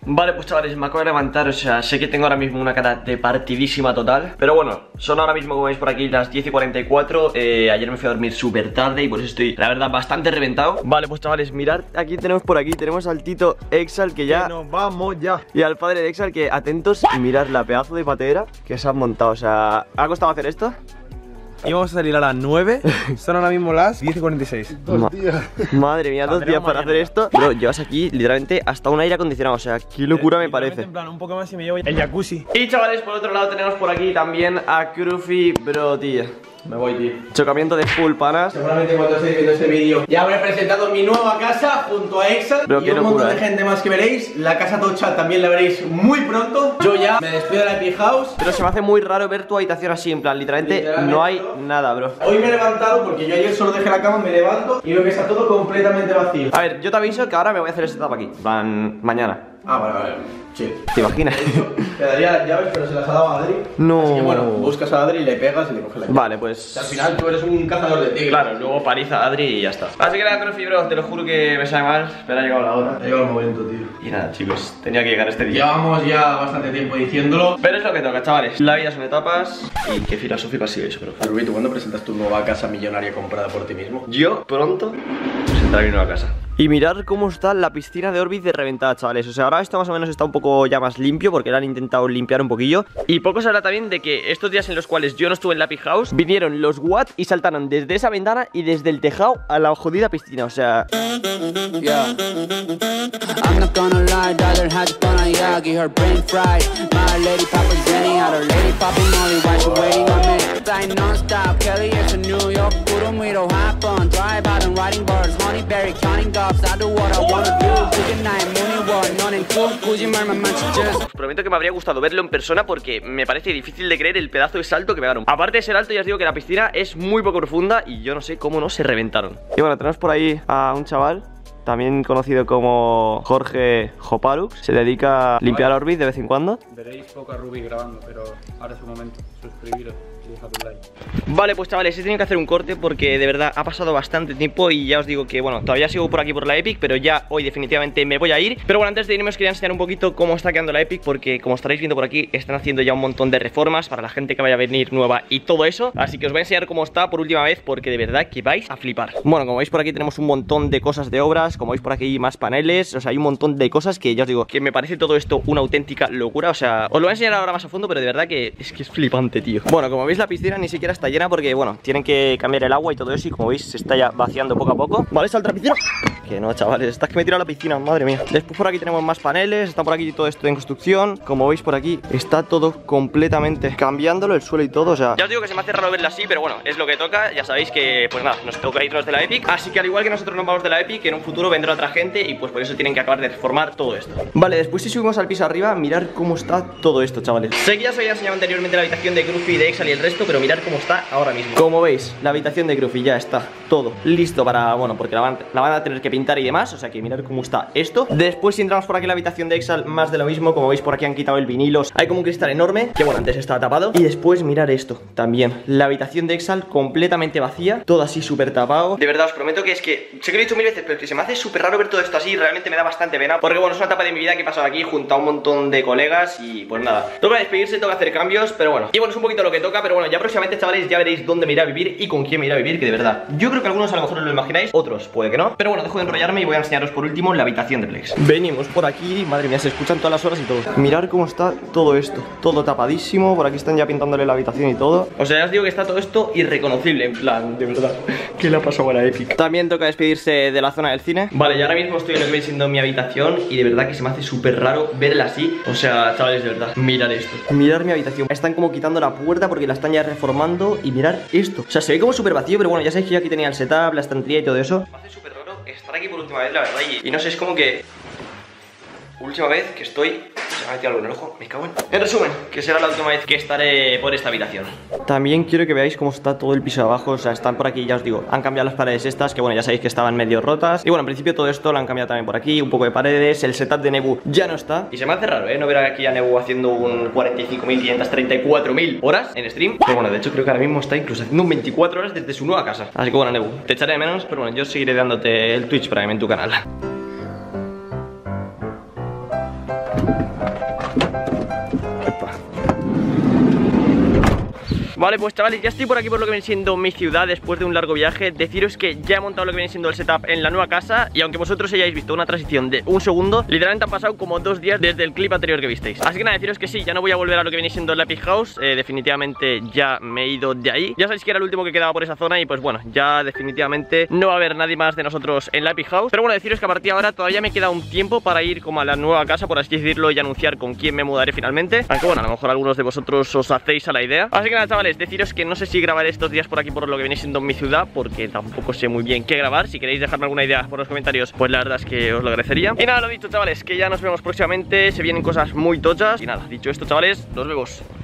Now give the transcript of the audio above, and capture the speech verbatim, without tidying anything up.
Vale, pues chavales, me acabo de levantar. O sea, sé que tengo ahora mismo una cara de partidísima total, pero bueno, son ahora mismo, como veis por aquí, las diez y cuarenta y cuatro. eh, Ayer me fui a dormir súper tarde y por eso estoy, la verdad, bastante reventado. Vale, pues chavales, mirad, aquí tenemos por aquí, tenemos al Tito Exal que ya... Que nos vamos ya. Y al padre de Exal que, atentos, y mirad la pedazo de patera que se han montado. O sea, ¿ha costado hacer esto? Íbamos a salir a las nueve, son ahora mismo las diez y cuarenta y seis. Ma Madre mía, dos días para hacer esto. Bro, llevas aquí literalmente hasta un aire acondicionado. O sea, qué locura me parece. En plan, un poco más y me llevo el jacuzzi. Y chavales, por otro lado tenemos por aquí también a Cruffy. Bro, tío, me voy, tío. Chocamiento de full panas. Seguramente cuando estéis viendo este vídeo ya habré presentado mi nueva casa junto a Exal. Bro, y un locura, montón de eh. gente más que veréis. La casa tocha también la veréis muy pronto. Yo ya me despido de la Epic House. Pero se me hace muy raro ver tu habitación así, en plan, literalmente, Literalmente no hay nada, bro. Hoy me he levantado porque yo ayer solo dejé la cama, me levanto y veo que está todo completamente vacío. A ver, yo te aviso que ahora me voy a hacer el setup aquí, en plan, mañana. Ah, vale, vale. Sí. ¿Te imaginas? Te daría las llaves, pero se las ha dado a Adri. No. Así que bueno, buscas a Adri y le pegas y le coges la llave. Vale, pues... Al final tú eres un cazador de tigres. Claro, luego paliza a Adri y ya está. Así que nada, Cruffy, bro, te lo juro que me sabe mal, pero ha llegado la hora. Ha llegado el momento, tío. Y nada, chicos, tenía que llegar este día. Llevamos ya bastante tiempo diciéndolo. Pero es lo que toca, chavales. La vida son etapas. Y qué filosófico ha sido eso, bro. Rubito, ¿cuándo presentas tu nueva casa millonaria comprada por ti mismo? Yo pronto presentaré mi nueva casa. Y mirad cómo está la piscina de Orbit de reventada, chavales. O sea, ahora esto más o menos está un poco ya más limpio, porque la han intentado limpiar un poquillo. Y poco se habla también de que estos días en los cuales yo no estuve en la Epic House, vinieron los Watt y saltaron desde esa ventana y desde el tejado a la jodida piscina. O sea... Yeah. I'm not gonna lie, daughter had to on a yagi, her brain fried. My lady papa's Jenny, had her lady popping Molly, why she waiting on me? Flying non-stop, Kelly is to New York, puro miro, hop on, drive out and riding bars, honeyberry, counting gobs, I do what I wanna do, good night, mooney war, none in cool, Gucci, my manchester. Os prometo que me habría gustado verlo en persona porque me parece difícil de creer el pedazo de salto que pegaron. Aparte de ser alto, ya os digo que la piscina es muy poco profunda y yo no sé cómo no se reventaron. Y bueno, tenemos por ahí a un chaval, también conocido como Jorge Jopalux. Se dedica a limpiar Orbit de vez en cuando. Veréis poco a Ruby grabando, pero ahora es un momento. Suscribiros y dejad un like. Vale, pues chavales, he tenido que hacer un corte porque de verdad ha pasado bastante tiempo y ya os digo que, bueno, todavía sigo por aquí por la Epic, pero ya hoy definitivamente me voy a ir. Pero bueno, antes de irme os quería enseñar un poquito cómo está quedando la Epic, porque como estaréis viendo por aquí, están haciendo ya un montón de reformas para la gente que vaya a venir nueva y todo eso. Así que os voy a enseñar cómo está por última vez porque de verdad que vais a flipar. Bueno, como veis por aquí tenemos un montón de cosas de obras, como veis por aquí más paneles, o sea, hay un montón de cosas que ya os digo que me parece todo esto una auténtica locura. O sea, os lo voy a enseñar ahora más a fondo, pero de verdad que es que es flipante, tío. Bueno, como veis la piscina ni siquiera está llena porque, bueno, tienen que cambiar el agua y todo eso y como veis se está ya vaciando poco a poco. Vale, salta la piscina. Que no, chavales, estás que me tiro a la piscina, madre mía. Después por aquí tenemos más paneles, está por aquí todo esto en construcción. Como veis por aquí está todo completamente cambiándolo, el suelo y todo, o sea... Ya os digo que se me hace raro verla así, pero bueno, es lo que toca. Ya sabéis que, pues nada, nos toca irnos de la Epic. Así que al igual que nosotros nos vamos de la Epic, en un futuro vendrá otra gente y pues por eso tienen que acabar de reformar todo esto. Vale, después si subimos al piso arriba, mirad cómo está todo esto, chavales. Sé que ya os había enseñado anteriormente la habitación de Cruffy, de Exal y el resto, pero mirad cómo está ahora mismo. Como veis, la habitación de Cruffy ya está todo listo para, bueno, porque la van, la van a tener que pintar y demás, o sea que mirad cómo está esto. Después si entramos por aquí en la habitación de Exal, más de lo mismo, como veis por aquí han quitado el vinilo, hay como un cristal enorme, que bueno, antes estaba tapado. Y después mirad esto, también, la habitación de Exal completamente vacía, todo así súper tapado. De verdad os prometo que es que, sé que lo he dicho mil veces, pero es que se me hace súper raro ver todo esto así, realmente me da bastante pena, porque bueno, es una etapa de mi vida que he pasado aquí junto a un montón de colegas y pues nada, toca despedirse, toca hacer cambios, pero bueno, y bueno, es un poquito lo que toca, pero bueno, ya próximamente, chavales, ya veréis dónde me iré a vivir y con quién me iré a vivir, que de verdad, yo creo que algunos a lo mejor os lo imagináis, otros puede que no, pero bueno, dejo de enrollarme y voy a enseñaros por último la habitación de Plex. Venimos por aquí, madre mía, se escuchan todas las horas y todo. Mirad cómo está todo esto, todo tapadísimo, por aquí están ya pintándole la habitación y todo. O sea, ya os digo que está todo esto irreconocible, en plan, de verdad, ¿qué le ha pasado a la Epic? También toca despedirse de la zona del cine. Vale, y ahora mismo estoy en lo que viene siendo mi habitación y de verdad que se me hace súper raro verla así. O sea, chavales, de verdad, mirad esto. Mirad mi habitación, están como quitando la puerta porque la están ya reformando y mirad esto. O sea, se ve como súper vacío, pero bueno, ya sabéis que yo aquí tenía el setup, la estantería y todo eso. Me hace súper raro estar aquí por última vez, la verdad, y, y no sé, es como que... Última vez que estoy... Se me ha metido algo en el ojo, me cago en... En resumen, que será la última vez que estaré por esta habitación. También quiero que veáis cómo está todo el piso de abajo. O sea, están por aquí, ya os digo, han cambiado las paredes estas, que bueno, ya sabéis que estaban medio rotas. Y bueno, en principio todo esto lo han cambiado también por aquí, un poco de paredes. El setup de Nebu ya no está. Y se me hace raro, ¿eh? No ver aquí a Nebu haciendo un cuarenta y cinco mil quinientos treinta y cuatro mil horas en stream. Pero bueno, de hecho creo que ahora mismo está incluso haciendo un veinticuatro horas desde su nueva casa. Así que bueno, Nebu, te echaré de menos, pero bueno, yo seguiré dándote el Twitch Prime en tu canal. Vale, pues chavales, ya estoy por aquí por lo que viene siendo mi ciudad después de un largo viaje. Deciros que ya he montado lo que viene siendo el setup en la nueva casa. Y aunque vosotros hayáis visto una transición de un segundo, literalmente han pasado como dos días desde el clip anterior que visteis. Así que nada, deciros que sí, ya no voy a volver a lo que viene siendo la Epic House. eh, Definitivamente ya me he ido de ahí. Ya sabéis que era el último que quedaba por esa zona. Y pues bueno, ya definitivamente no va a haber nadie más de nosotros en la Epic House. Pero bueno, deciros que a partir de ahora todavía me queda un tiempo para ir como a la nueva casa, por así decirlo, y anunciar con quién me mudaré finalmente. Aunque bueno, a lo mejor algunos de vosotros os hacéis a la idea. Así que nada, chavales, deciros que no sé si grabaré estos días por aquí por lo que viene siendo mi ciudad, porque tampoco sé muy bien qué grabar. Si queréis dejarme alguna idea por los comentarios, pues la verdad es que os lo agradecería. Y nada, lo dicho, chavales, que ya nos vemos próximamente. Se vienen cosas muy tochas. Y nada, dicho esto, chavales, nos vemos.